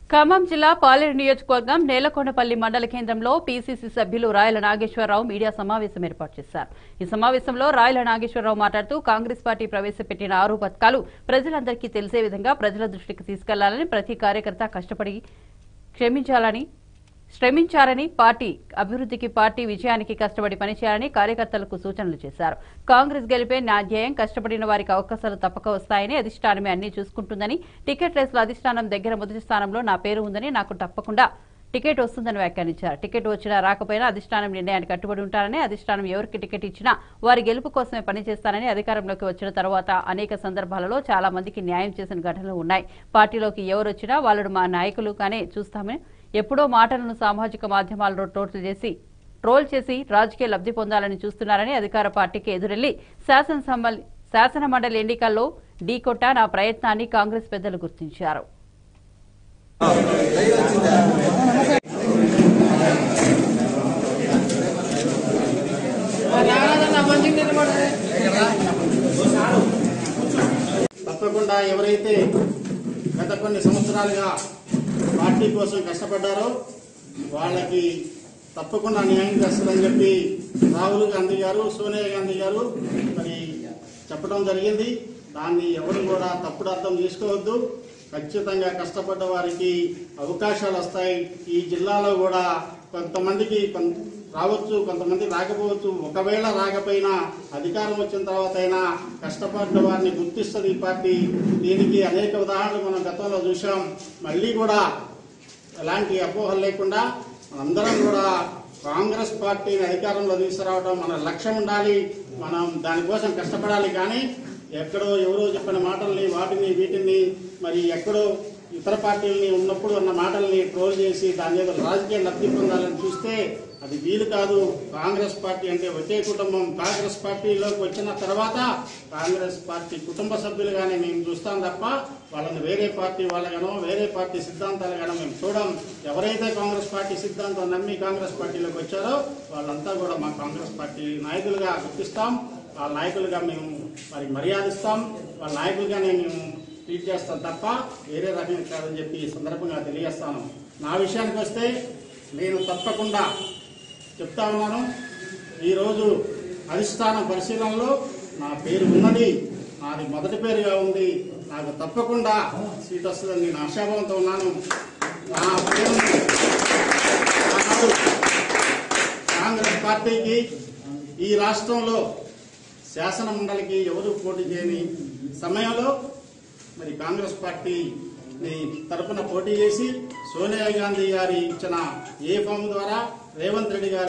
ఖమ్మం జిల్లా పాలేరు నియోజకవర్గం నేలకొండపల్లి మండల కేంద్రంలో పీసీసీ సభ్యులు రాయల నాగేశ్వరరావు మీడియా సమావేశం ఏర్పాటు చేశారు। ఈ సమావేశంలో రాయల నాగేశ్వరరావు మాట్లాడుతూ కాంగ్రెస్ పార్టీ ప్రవేశపెట్టిన 6 పథకాలు ప్రజలందరికీ తెలిసే విధంగా ప్రజల దృష్టికి తీసుకెళ్లాలని, ప్రతి కార్యకర్త కష్టపడి శ్రమించారని, పార్టీ అభివృద్ధికి, పార్టీ విజయానికి కష్టపడి పనిచేయాలని కార్యకర్తలకు సూచనలు చేశారు। కాంగ్రెస్ గెలిపే న్యాయం, కష్టపడిన వారికి అవకాశాలు తప్పక వస్తాయని, అధిష్టానమే అన్ని చూసుకుంటుందని, టికెట్ రేసులో అధిష్టానం దగ్గర మొదటి స్థానంలో నా పేరు ఉందని, నాకు తప్పకుండా టికెట్ వస్తుందని వ్యాఖ్యానించారు। టికెట్ వచ్చినా రాకపోయినా అధిష్టానం నిర్ణయానికి కట్టుబడి ఉంటారని, అధిష్టానం ఎవరికి టికెట్ ఇచ్చినా వారి గెలుపు కోసమే పనిచేస్తానని, అధికారంలోకి వచ్చిన తర్వాత అనేక సందర్భాలలో చాలా మందికి న్యాయం చేసిన ఘటనలు ఉన్నాయి। పార్టీలోకి ఎవరొచ్చినా వాళ్ళు మా నాయకులుగానే చూస్తామని, ఎప్పుడో మాటలను సామాజిక మాధ్యమాల్లో ట్రోల్ చేసి రాజకీయ లబ్ధి పొందాలని చూస్తున్నారని, అధికార పార్టీకి ఎదురెళ్లి శాసన మండలి ఎన్నికల్లో ఢీకొట్ట నా ప్రయత్నాన్ని కాంగ్రెస్ పెద్దలు గుర్తించారు। తప్పకుండా ఎవరైతే గత కొన్ని సంవత్సరాలుగా పార్టీ కోసం కష్టపడ్డారో వాళ్ళకి తప్పకుండా న్యాయం చేస్తారని చెప్పి రాహుల్ గాంధీ గారు, సోనియా గాంధీ గారు మరి చెప్పడం జరిగింది। దాన్ని ఎవరు కూడా తప్పుడు అర్థం చేసుకోవద్దు। ఖచ్చితంగా కష్టపడ్డ వారికి అవకాశాలు వస్తాయి। ఈ జిల్లాలో కూడా కొంతమందికి రావచ్చు, కొంతమంది రాకపోవచ్చు। ఒకవేళ రాకపోయినా అధికారం వచ్చిన తర్వాత అయినా కష్టపడ్డ వారిని గుర్తిస్తుంది ఈ పార్టీ। దీనికి అనేక ఉదాహరణలు మనం గతంలో చూసాం। మళ్ళీ కూడా ఎలాంటి అపోహలు లేకుండా మనందరం కూడా కాంగ్రెస్ పార్టీని అధికారంలో తీసుకురావడం మన లక్ష్యం ఉండాలి। మనం దానికోసం కష్టపడాలి। కానీ ఎక్కడో ఎవరో చెప్పిన మాటల్ని, వాటిని వీటిని మరి ఎక్కడో ఇతర పార్టీలని ఉన్నప్పుడు అన్న మాటల్ని ట్రోల్ చేసి దాని మీద రాజకీయ లబ్ధి పొందాలని చూస్తే అది వీలు కాదు। కాంగ్రెస్ పార్టీ అంటే ఒకే కుటుంబం। కాంగ్రెస్ పార్టీలోకి వచ్చిన తర్వాత కాంగ్రెస్ పార్టీ కుటుంబ సభ్యులుగానే మేము చూస్తాం తప్ప వాళ్ళని వేరే పార్టీ వాళ్ళగానో, వేరే పార్టీ సిద్ధాంతాలుగానో మేము చూడం। ఎవరైతే కాంగ్రెస్ పార్టీ సిద్ధాంతం నమ్మి కాంగ్రెస్ పార్టీలోకి వచ్చారో వాళ్ళంతా కూడా మా కాంగ్రెస్ పార్టీ నాయకులుగా గుర్తిస్తాం। వాళ్ళ నాయకులుగా మేము మరి మర్యాదిస్తాం। వాళ్ళ నాయకులుగానే మేము ట్రీట్ చేస్తాం తప్ప వేరే రకంగా కాదని చెప్పి ఈ సందర్భంగా తెలియజేస్తాను। నా విషయానికి వస్తే నేను తప్పకుండా చెప్తా ఉన్నాను, ఈరోజు అధిష్టానం పరిశీలనలో నా పేరు ఉన్నది, నాది మొదటి పేరుగా ఉంది। నాకు తప్పకుండా సీట్ వస్తుందని నేను ఆశాభావంతో ఉన్నాను। నా పేరు కాంగ్రెస్ పార్టీకి ఈ రాష్ట్రంలో శాసన మండలికి ఎవరు పోటీ చేయని సమయంలో మరి కాంగ్రెస్ పార్టీ తరఫున పోటీ చేసి సోనియా గాంధీ గారి ఇచ్చిన ఏ ఫామ్ ద్వారా రేవంత్ రెడ్డి గారు